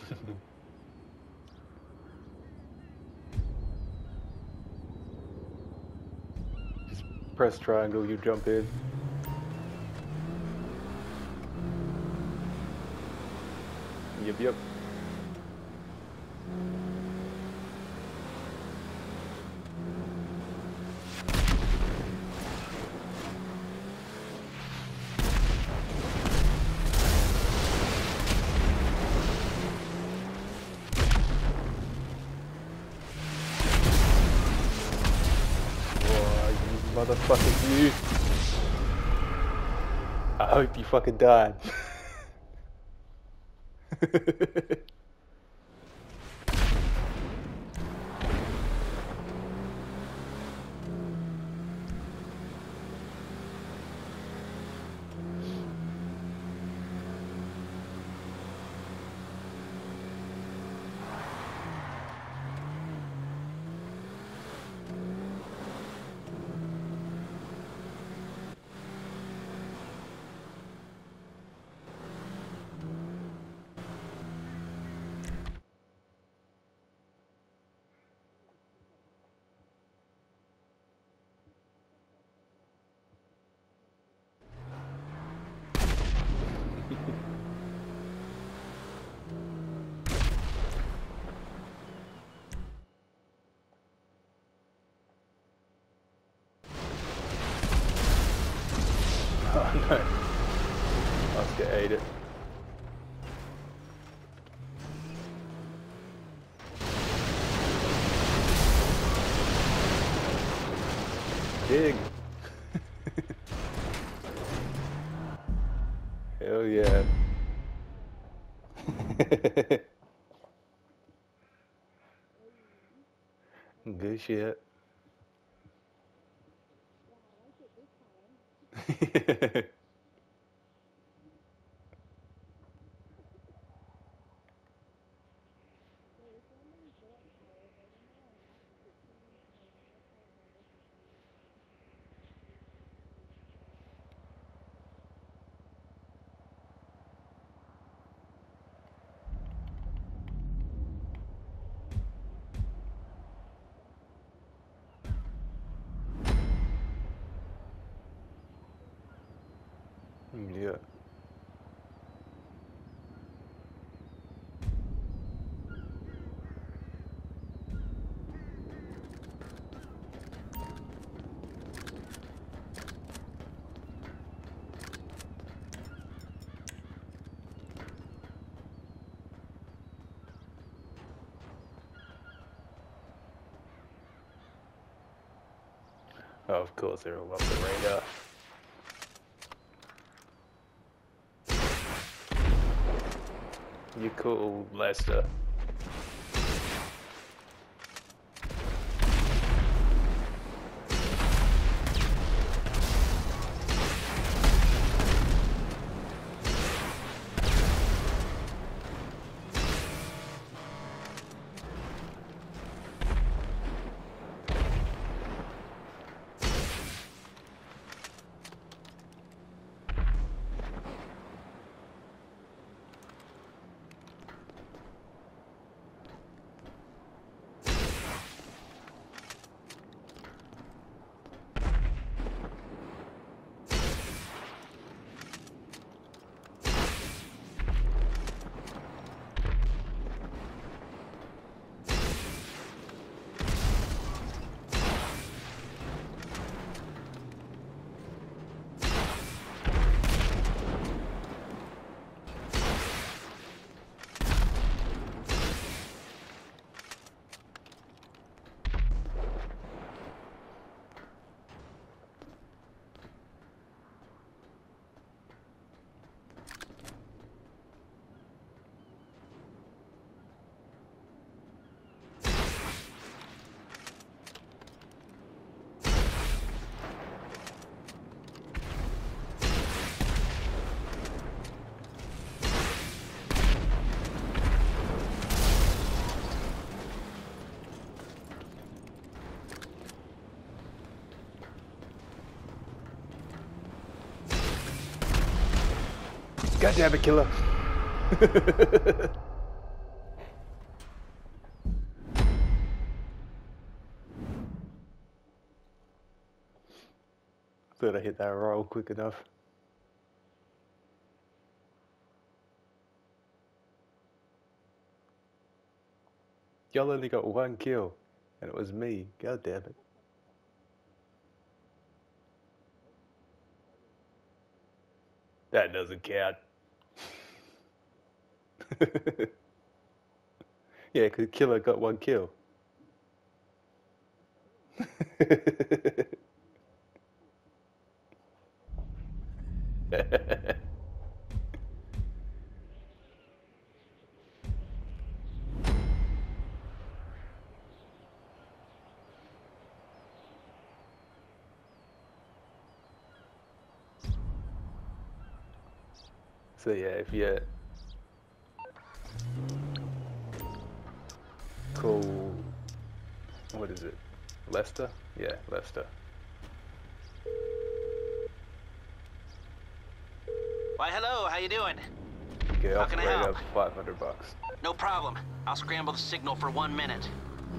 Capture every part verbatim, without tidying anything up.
Just press triangle, you jump in. Yep, yep. Motherfucking you. I hope you fucking died. Oh no. Oscar ate it. Big. Hell yeah. Good shit. Yeah. Oh, of course, they're all up the radar. You cool, Lester. God damn it, killer. thought I hit that roll quick enough. Y'all only got one kill, and it was me. God damn it. That doesn't count. Yeah, because Killer got one kill. So yeah, if you call, what is it, Lester? Yeah, Lester. Why, hello, how you doing? Get How off can I radar help? for five hundred bucks. No problem. I'll scramble the signal for one minute.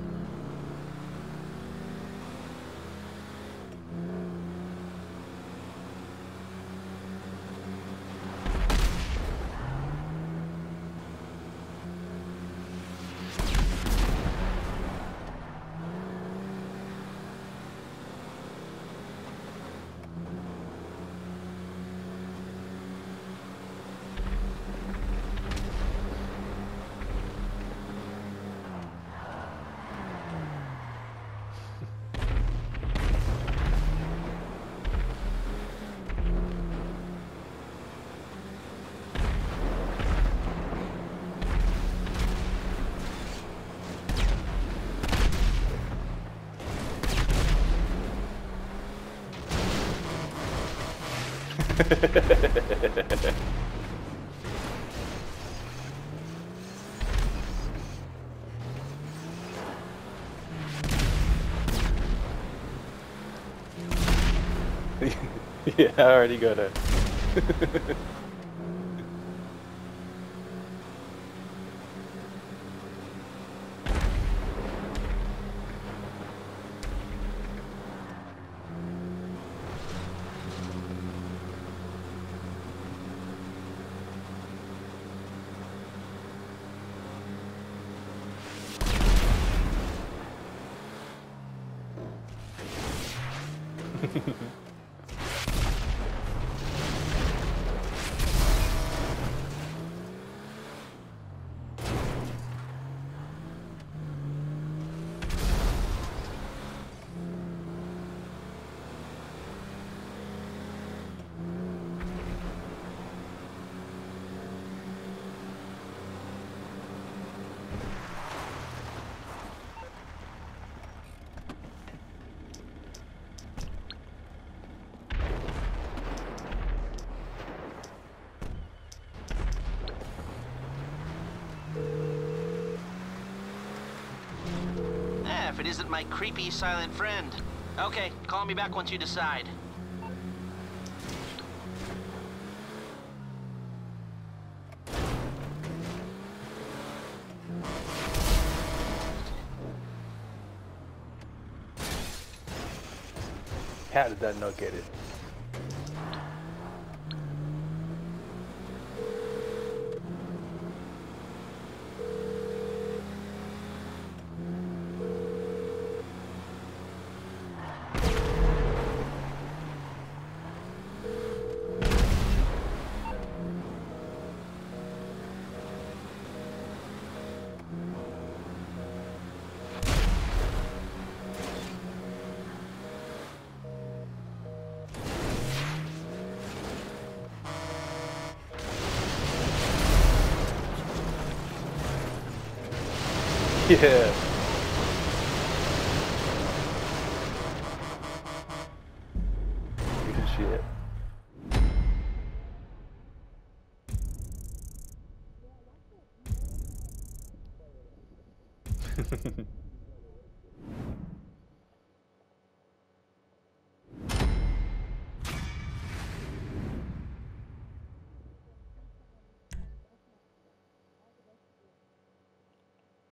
Yeah, I already got it. Eh, if it isn't my creepy silent friend. Okay, call me back once you decide. How did that not get it? Yeah. Good shit.